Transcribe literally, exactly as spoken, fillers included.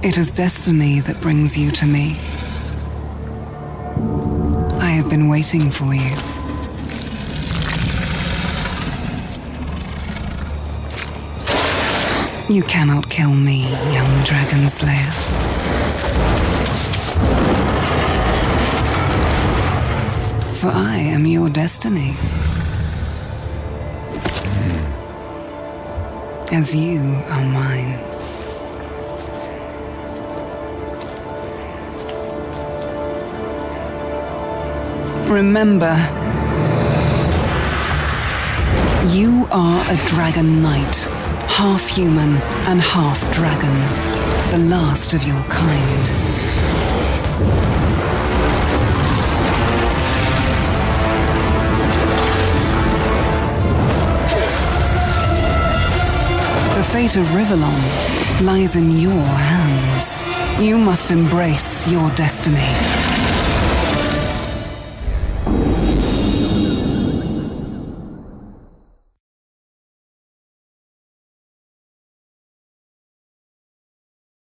It is destiny that brings you to me. I have been waiting for you. You cannot kill me, young dragon slayer. For I am your destiny. As you are mine. Remember, you are a dragon knight, half human and half dragon, the last of your kind. The fate of Rivellon lies in your hands. You must embrace your destiny.